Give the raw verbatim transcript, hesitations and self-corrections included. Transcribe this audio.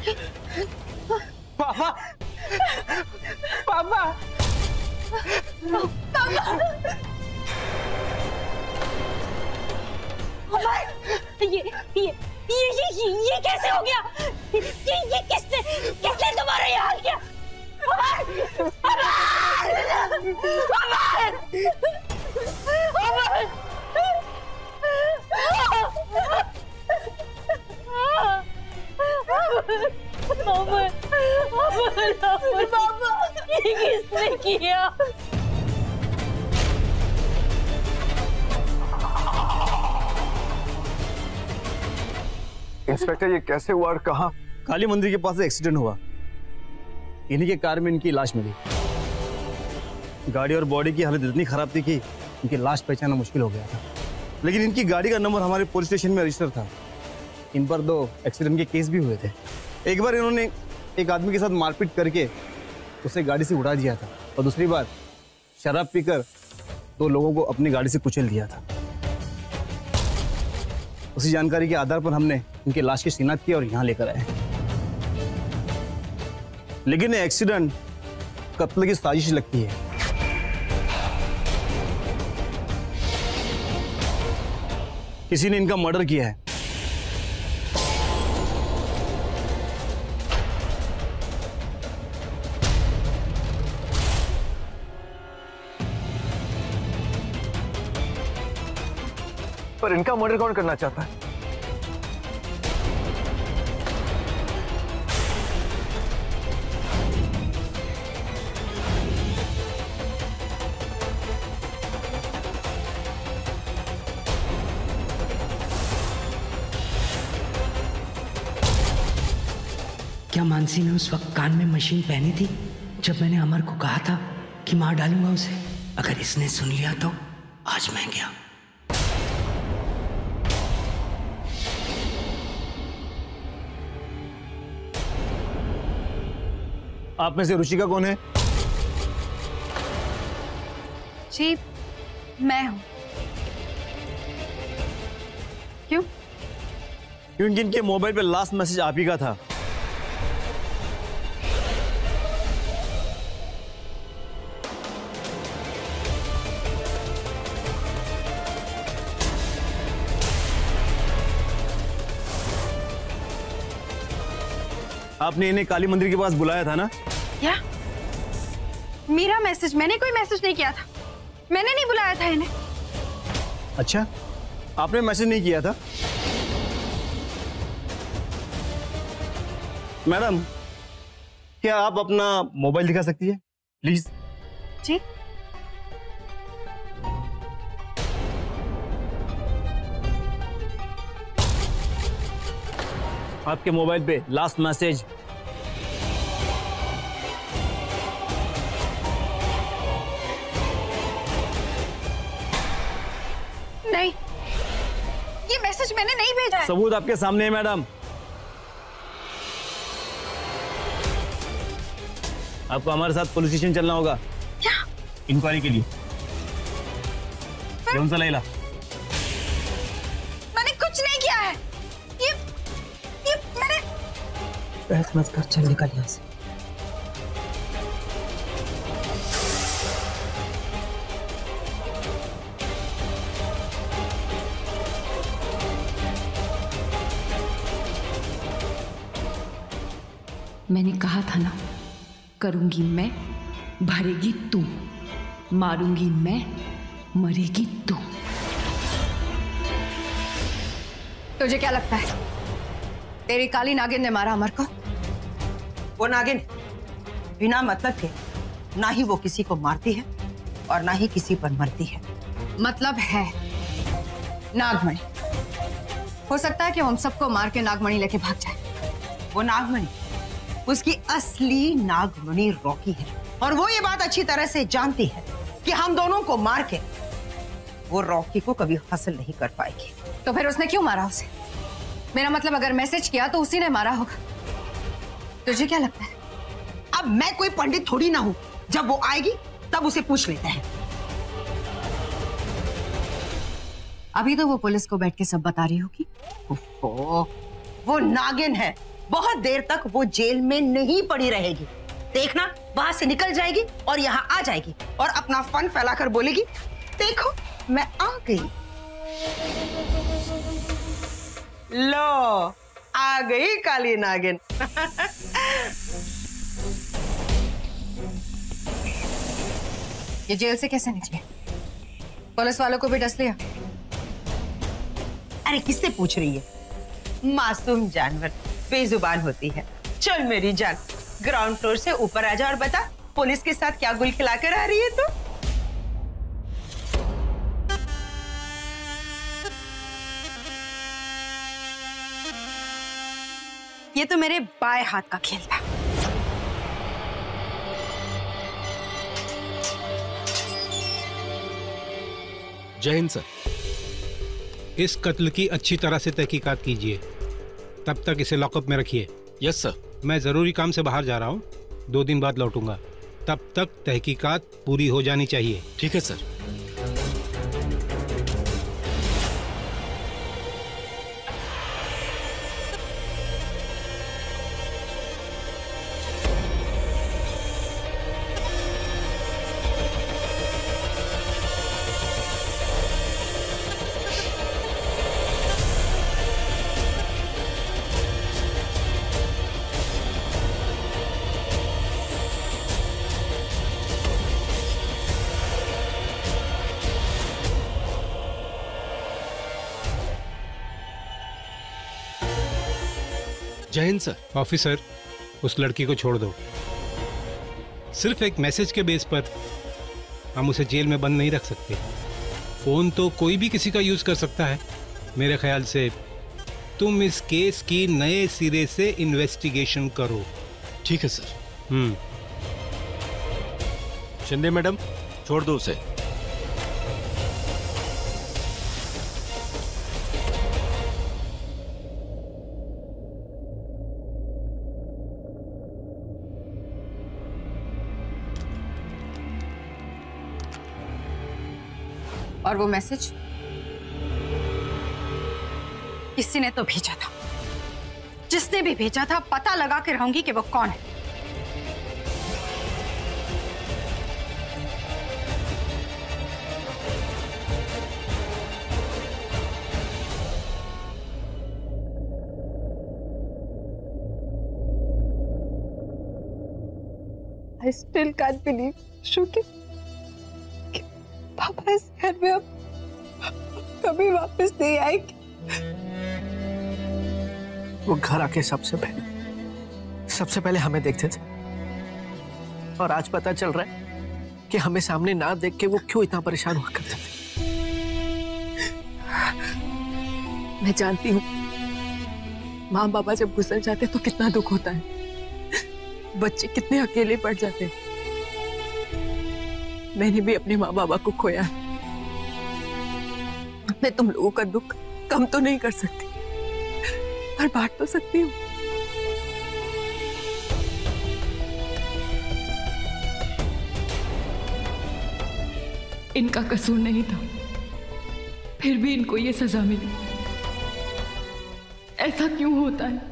पापा पापा पापा ये ये ये ये ये, ये कैसे हो गया? ये ये किसने किसने तुम्हारा ये हाल किया? अमर! अमर! अमर! अमर! अमर! अमर! अमर! बाबा ये किसने किया? इंस्पेक्टर ये कैसे हुआ और कहाँ? काली मंदिर के पास एक्सीडेंट हुआ। इन्हीं के कार में इनकी लाश मिली। गाड़ी और बॉडी की हालत इतनी खराब थी कि इनकी लाश पहचानना मुश्किल हो गया था। लेकिन इनकी गाड़ी का नंबर हमारे पुलिस स्टेशन में रजिस्टर था। इन पर दो एक्सीडेंट के केस भी हुए थे। एक बार इन्होंने एक आदमी के साथ मारपीट करके उसे गाड़ी से उड़ा दिया था और दूसरी बार शराब पीकर दो लोगों को अपनी गाड़ी से कुचल दिया था। उसी जानकारी के आधार पर हमने इनकी लाश की शिनाख्त की और यहाँ लेकर आए। लेकिन ये एक्सीडेंट कत्ल की साजिश लगती है। किसी ने इनका मर्डर किया है। पर इनका मर्डर कौन करना चाहता है? क्या मानसी ने उस वक्त कान में मशीन पहनी थी जब मैंने अमर को कहा था कि मार डालूंगा उसे? अगर इसने सुन लिया तो आज मैं गया। आप में से रुचिका कौन है? जी मैं हूं। क्यों? क्योंकि इनके मोबाइल पे लास्ट मैसेज आप ही का था। आपने इन्हें काली मंदिर के पास बुलाया था ना? क्या? मेरा मैसेज? मैंने कोई मैसेज नहीं किया था। मैंने नहीं बुलाया था इन्हें। अच्छा, आपने मैसेज नहीं किया था? मैडम, क्या आप अपना मोबाइल दिखा सकती है प्लीज? जी आपके मोबाइल पे लास्ट मैसेज। नहीं, ये मैसेज मैंने नहीं भेजा है। सबूत आपके सामने है मैडम। आपको हमारे साथ पुलिस स्टेशन चलना होगा। क्या? इंक्वायरी के लिए। कौन सा लैला? मैंने कुछ नहीं किया है। ये ये मैंने बहस मत कर, चल निकल यहाँ से। मैंने कहा था ना, करूंगी मैं, भरेगी तू, मारूंगी मैं, मरेगी तू। तुझे क्या लगता है तेरी काली नागिन ने मारा अमर को? वो नागिन बिना मतलब के ना ही वो किसी को मारती है और ना ही किसी पर मरती है। मतलब है नागमणि। हो सकता है कि हम सबको मार के नागमणि लेके भाग जाए। वो नागमणि, उसकी असली नागमणि रॉकी है और वो ये बात अच्छी तरह से जानती है कि हम दोनों को मार के वो रॉकी को कभी हासिल नहीं कर पाएगी। तो फिर उसने क्यों मारा उसे? मेरा मतलब अगर मैसेज किया तो उसी ने मारा होगा। तुझे क्या लगता है? अब मैं कोई पंडित थोड़ी ना हूं। जब वो आएगी तब उसे पूछ लेते हैं। अभी तो वो पुलिस को बैठ के सब बता रही होगी। ओहो, वो नागिन है, बहुत देर तक वो जेल में नहीं पड़ी रहेगी। देखना, वहां से निकल जाएगी और यहाँ आ जाएगी और अपना फन फैलाकर बोलेगी, देखो मैं आ गई। लो, आ गई काली नागिन। ये जेल से कैसे निकले? पुलिस वालों को भी डस लिया? अरे किससे पूछ रही है? मासूम जानवर बेजुबान होती है। चल मेरी जान, ग्राउंड फ्लोर से ऊपर आ जा और बता पुलिस के साथ क्या गुल खिलाकर आ रही है तू? ये तो मेरे बाएं हाथ का खेल था। जय हिंद सर। इस कत्ल की अच्छी तरह से तहकीकात कीजिए, तब तक इसे लॉकअप में रखिए। Yes sir. मैं जरूरी काम से बाहर जा रहा हूँ, दो दिन बाद लौटूंगा, तब तक तहकीकात पूरी हो जानी चाहिए। ठीक है सर। जय हिंद सर। ऑफिसर, उस लड़की को छोड़ दो। सिर्फ एक मैसेज के बेस पर हम उसे जेल में बंद नहीं रख सकते। फोन तो कोई भी किसी का यूज कर सकता है। मेरे ख्याल से तुम इस केस की नए सिरे से इन्वेस्टिगेशन करो। ठीक है सर। हम्म शिंदे मैडम, छोड़ दो उसे। और वो मैसेज किसी ने तो भेजा था। जिसने भी भेजा था पता लगा के रहूंगी कि वो कौन है। I still can't believe, श्रुति, कि पापा इस घर में अब कभी वापस नहीं आएंगे। वो घर आके सबसे पहले सबसे पहले हमें देखते थे, और आज पता चल रहा है कि हमें सामने ना देख के वो क्यों इतना परेशान हुआ करते थे। मैं जानती हूँ माँ बाबा जब गुजर जाते तो कितना दुख होता है, बच्चे कितने अकेले पड़ जाते हैं। मैंने भी अपने माँ बाबा को खोया है। मैं तुम लोगों का दुख कम तो नहीं कर सकती, पर बांट तो सकती हूँ। इनका कसूर नहीं था, फिर भी इनको ये सजा मिली। ऐसा क्यों होता है?